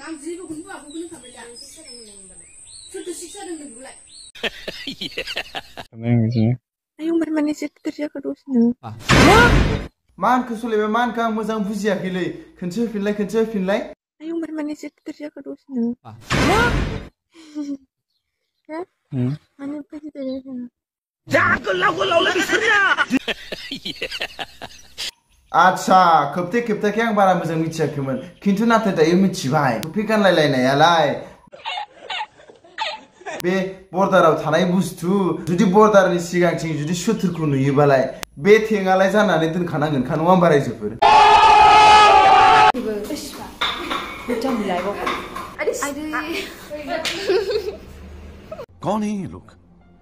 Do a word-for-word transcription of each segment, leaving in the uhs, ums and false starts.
आं जेबो खौनो बुङाखैखौनो खाबाय दा सोरथो सिक्सा दों नोंखौलाय आयौ माने जेबो जायाखै दसेनो मा होनखो सलायबाय मा होनखो आं मोजां बुजियाखैलै खनसे होफिनलाय खनसे होफिनलाय आयौ माने जेबो जायाखै दसेनो माने बायदि जायाखै जा गोलाव गोलावलै बिसोरना आच्छा खोबथे खेबथाखै आं बारा मोजां मिथियाखैमोन खिन्थु नाथाय दायो मिथिबाय टुपि गानलायलायनायालाय बे बर्डाराव थानाय बुस्थु जुदि बर्डारनि सिगांथिं जुदि सुथुरखौ नुयोबालाय बे थेङालाय जानानै दोनखानांगोनखा नङा होमबा रायजोफोर कौन है ये लोग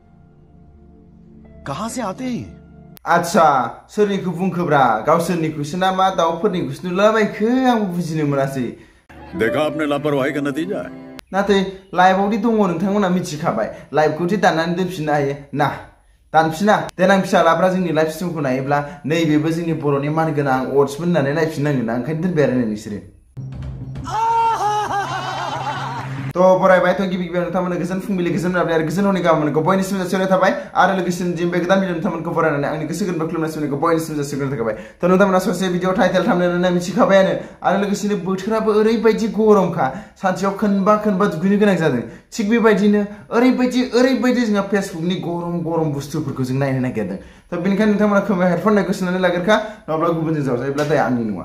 कहां से आते हैं आच्छा सोरनिखौ बुंखोब्रा गावसोरनिखौसो ना मा दाउफोरनिखौसो नुलाबायखो आं बुजिनो मोनासै देखा आपने लापरवाही का नतीजा है नाथाय लाइभआवदि दङ नोंथांमोना मिथिखाबाय लाइभखौदि दाननानै दोनफिननो हायो ना दानफिना देनां फिसालाफ्रा जोंनि लाइभ स्ट्रिमखौ नायोब्ला नैबेबो जोंनि बर'नि मानगोनां अटसमोन होननानै नायफिननांगोन ना ओंखायनो दोनबाय आरो नोंसोरो तो बरायबाय तो गिबि गिबियाव नोंथांमोननो गोजोन फुंबिलि गोजोन मोनाबिलि आरो गोजोन हरनि गाहाम मोननायखौ बयनिसिम जासिहरनाय थाबाय आरो लोगोसे दिनै बे गोदान भिडिअ नोंथांमोनखौ बरायनानै आंनि गोसो गोरबोनिफ्राय खुलुमनाय सिबिनायखौ बयनिसिम जासिहरनाय थाबाय तो नोंथांमोना ससे भिडिअ टाइटेल थाम्बनेल मिथिखाबायानो आरो लोगोसेनो बोथोराबो ओरैबायदि गरमखा सानसेयाव खोनबा खोनबा दुगैनो गोनां जादों थिग बेबायदिनो ओरैबायदि ओरैबायदि जोंहा फेसबुकनि गरम गरम बुस्थुफोरखौ जों नायनो नागिरदों तो बेनिखायनो नोंथांमोना खोमायाव हेडफन नायखौ सोनानै लाग्रोखा नङाब्ला गुबुनजों जावजायोब्ला दाय आंनि नङा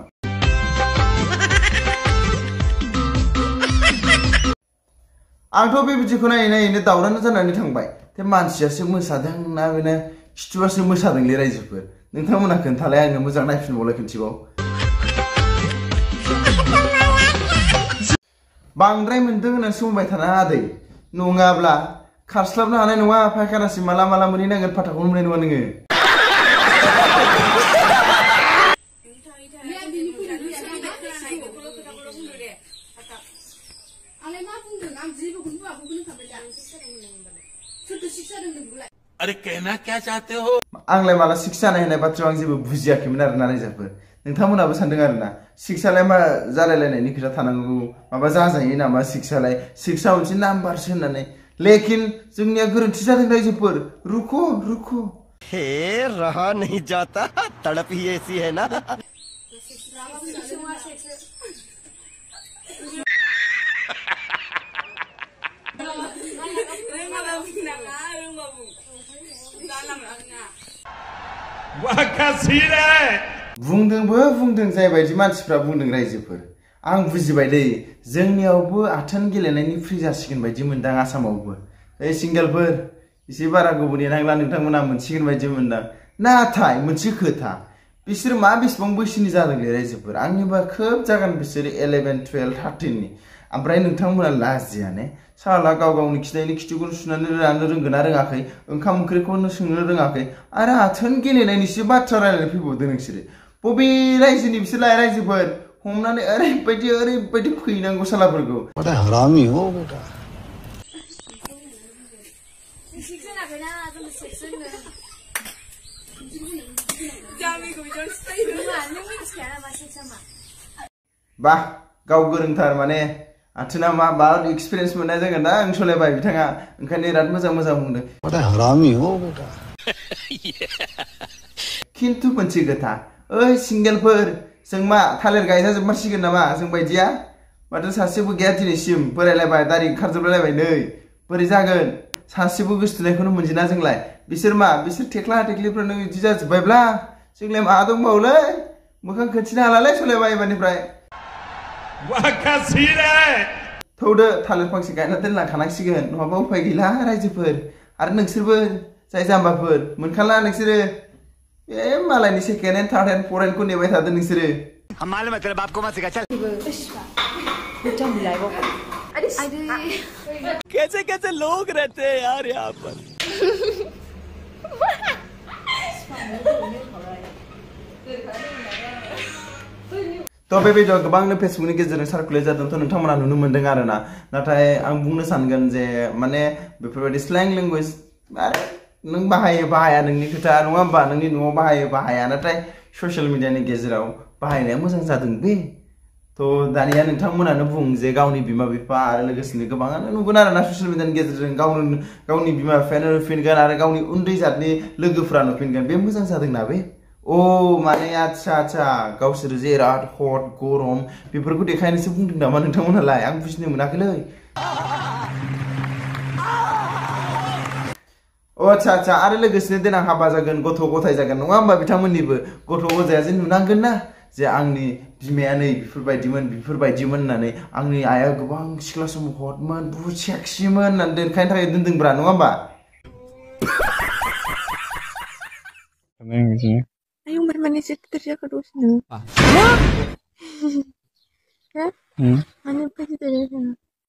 आंथ' बे भिडिअखौ नायै नायैनो दावरानो जानानै थांबाय ते मानसियासो मोसादों ना बेनो खिथुआसो मोसादोंलै रायजोफोर नोंथांमोना खोन्थालाय आंनो मोजां नायफिनबावलाय खनसेबाव बांद्राय मोनदों होननानै सोंबाय थाना आदै नङाब्ला खारस्लाबनो हानाय नङा फायखानासिम माला माला मोनहैनांगोन फाथाखौनो मोननाय नङा नोङो अरे कहना क्या चाहते हो आंलाय माला सिक्स जानाय होननाय बाथ्रायाव आं जेबो बुजियाखैमोन आरोना रायजोफोर नोंथांमोनाबो सानदों आरोना सिक्सआलाय मा जालायलायनायनि खोथा थानांगौ माबा जाजायो नामा सिक्सआलाय सिक्सआ मोनसे नाम्बारसो होननानै लेकिन जोंनिया गोरोन्थि जादों रायजोफोर रुको रुको हे रहा नहीं जाता तड़प ही ऐसी है ना बुंदोंबो बुंदों जायबायदि मानसिफ्रा बुंदों रायजोफोर आं बुजिबाय दै जोंनियावबो आथोन गेलेनायनि फ्रि जासिगोन बायदि मोनदां आसामावबो ए सिंगेलफोर एसे बारा गोबाव नेनांला नोंथांमोना मोनसिगोन बायदि मोनदां नाथाय मोनसे खोथा बिसोर मा बेसेबां बैसोनि जादोंलै रायजोफोर आंनिबा खोब जागोन बिसोर इलेभेन टुवेल्भ थार्टिननि ओमफ्राय नोंथांमोना लाजिया ने साला गाव गावनि खिनायनि खिथुखौनो सुनानै लानो रोंगोन ना रोङाखै ओंखाम ओंख्रिखौनो संनो रोङाखै आरो आथोन गेलेनायनिसो बाथ्रा रायलायनो फैबावदों नोंसोरो बबे रायजोनि बिसोरलाय रायजोफोर हमनानै ओरैबायदि ओरैबायदि फैनांगौ सालाफोरखौ बड़ा हरामी हो बेटा बा गाव गोरोंथार माने आथोना मा बा एक्सपिरियेन्स मोननाय जागोन ना आं सलायबाय बिथाङा ओंखायनो बिराद मोजां मोजां बुंदों बड़ा हरामी हो बेटा खिन्थु मोनसे खोथा ओइ सिंगेलफोर जों मा थालिर गायजाजोबमारसिगोन नामा जों बायदिया माथो सासेबो गैया दिनैसिम बोरायलायबाय दारि ओंखारजोबलायबाय नै बोरै जागोन सासेबो गोसथोनायखौनो मोनजिना जोंलाय बिसोर मा बिसोर थेख्ला थेख्लिफ्रानो बिदि जाजोब्बायब्ला जोंलाय मा दंबावोलै मोखां खोन्थिनो हालालै सलायबाय एबारनिफ्राय थौदो थालिर फांसे गायना दोनलांखानांसिगोन नङाबा उफाय गैला रायजोफोर आरो नोंसोरबो जाय जाम्बाफोर मोनखाला नोंसोरो ए मालायनि सेकेन्ड हेन्ड थार्ड हेन्ड फर हेन्डखौ नेबाय थादो नोंसोरो हम मालूम है तेरे बाप को मत सिखा चल कैसे कैसे लोग रहते हैं यार यहाँ पर तो बे भिडिअ गोबांनो फेसबुकनि गेजेरजों सार्कुलेट जादोंथ' नोंथांमोना नुनो मोनदों आरोना नाथाय आं बुंनो सानगोन जे माने बेफोरबायदि स्लें लेंगुवेज नों बाहायो बाहाया नोंनि खोथा नङा होमबा नोंनि न'आव बाहायो बाहाया नाथाय ससियेल मिडियानि गेजेराव बाहायनाया मोजां जादों बे थ' दानिया नोंथांमोनानो बुं जे गावनि बिमा बिफा आरो लोगोसेनो गोबाङानो नुगोन आरोना ससियेल मिडियानि गेजेरजों गावनो गावनि बिमा बिफायानो नुफिनगोन आरो गावनि उन्दै जातनि लोगोफोरा नुफिनगोन बे मोजां जादोंना बे ओ माने आच्छा आच्छा गावसोर जे बिराद हट गरम बेफोरखौ देखायनोसो बुंदों नामा नोंथांमोनालाय आं बुजिनो मोनाखैलै ओ आच्छा आच्छा आरो लोगोसेनो देनां हाबा जागोन गथ' गथाय जागोन नङा होमबा बिथांमोननिबो गथ' गथाया जे नुनांगोन ना जे आंनि बिमाया नै बेफोरबायदिमोन बेफोरबायदिमोन होननानै आंनि आइया गोबां सिख्ला समाव हटमोन बुहुत सेक्सिमोन होननानै दोनखायनो थाखाय दोनदोंब्रा नङा होमबा Ayo bermanis terus ya terus nih. Ya? Ano pa si Teresa?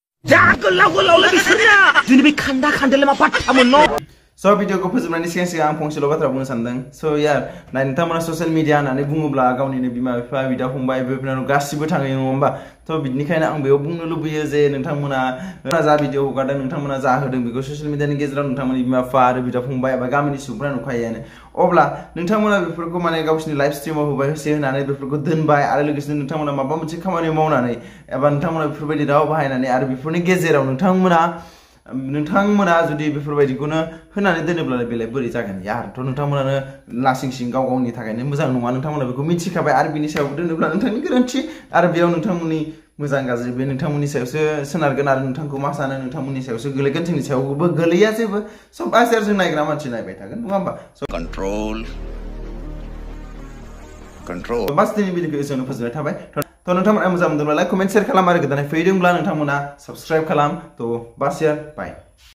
So भिडियोखौ फोजोबनायनि सिगां सिगां आं फंसेल' बाथ्रा बुंनो सानदों स' यार नाय नोंथांमोना ससियेल मिडिया होननानै बुङोब्ला गावनिनो बिमा बिफा बिदा फंबाय बिनानाव गासिबो थाङो नङा होमबा थ' बिनिखायनो आं बेयाव बुंनो लुबैयो जे नोंथांमोना जा भिडिअ हगारदों नोंथांमोना जा होदों बेखौ ससियेल मिडियानि गेजेराव नोंथांमोननि बिमा बिफा आरो बिदा फंबाय एबा गामिनि सुबुंफोरा नुखायोआनो अब्ला नोंथांमोना बेफोरखौ माने गावसिनि लाइभ स्ट्रिमाव होबाय होसे होनानै बेफोरखौ दोनबाय आरो लोगोसेनो नोंथांमोना माबा मोनसे खामानि मावनानै एबा नोंथांमोना बेफोरबायदि राव बाहायनानै आरो बेफोरनि गेजेराव नोंथांमोना नोंथांमोना जुदि बेफोरबायदिखौनो होनानै दोनोब्ला बेलाय बोरै जागोन यार थ' नोंथांमोनानो लासिं सिं गाव गावनि थाखायनो मोजां नङा नोंथांमोना बेखौ मिथिखाबाय आरो बिनि सायाव दोनोब्ला नोंथांनि गोरोन्थि आरो बेयाव नोंथांमोननि मोजां गाज्रि बे नोंथांमोननि सायावसो सोनारगोन आरो नोंथांखौ मा सानो नोंथांमोननि सायावसो गोलैगोन जोंनि सायावबो गोलैया जेबो सब आसार जों नायग्रा मानसि नायबाय थागोन नङा होमबा कंट्रोल कंट्रोल बास दिनै भिडिअखौ एसेयावनो फोजोबनाय थाबाय थ' नोंथांमोना मोजां मोनदोंब्ला लाइक कमेन्ट शेयार खालाम आरो गोदानै फैदोंब्ला नोंथांमोना साबस्क्राइब खालाम थ' बास यार बाय